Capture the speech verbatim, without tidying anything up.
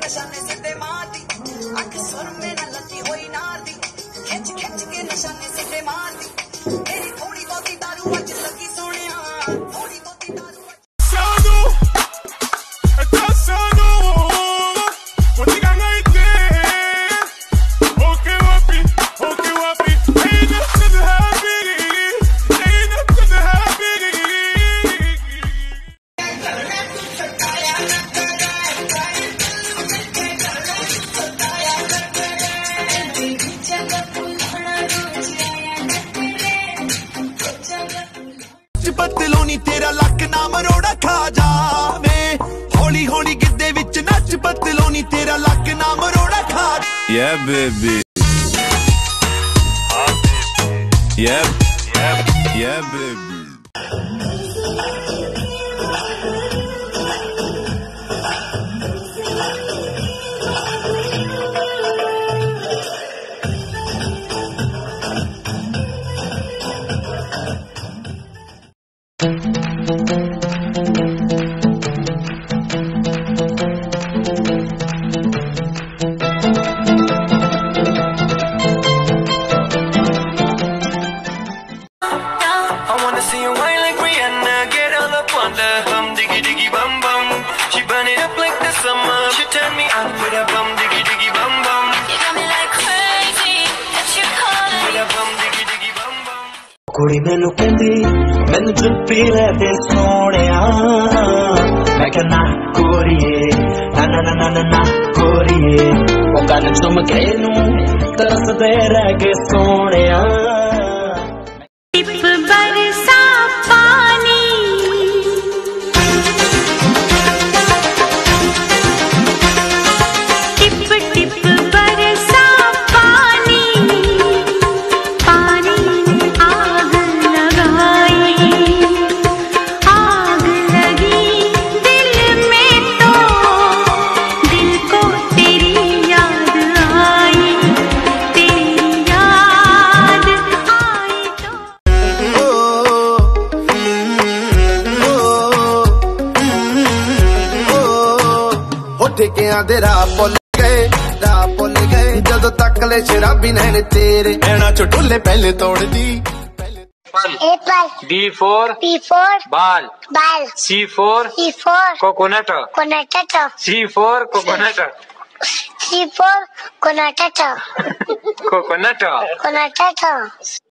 निशाने सिद्धे मार दी अख सुर में न लती हुई नार दी खिंच खिंच के निशाने सिद्धे मार दी तेरी थोड़ी बहुती दारू अच लगी सोनिया थोड़ी बहुती दारू पतलोनी तेरा लक ना मरोड़ा खा जावे होली होली गिद्दे विच नच पतलोनी तेरा लक ना मरोड़ा खा Yeah baby Yeah Yeah Yeah baby कुड़ी मैनू कहंदी मैनू जुल्फी ले दे सोनिया मैं क्या ना कोरिए ना ना ना ना ना ना कोरिए ओ गल चुम के नू तरस दे रह गए सोनिया टिप बरसा पानी टिप टिप बरसा पानी पानी आग लगाई आग लगी दिल में तो दिल को तेरी याद आई तेरी याद आई हो ठेकियां दे राह भुल गए राह भुल गए जदों तक ले शराबी नैन तेरे नैना चो ढुले पहले तोड़ दी Apple. B for B for ball. ball. C for C for coconut. coconut. C for coconut. C for coconut. Coconut. coconut.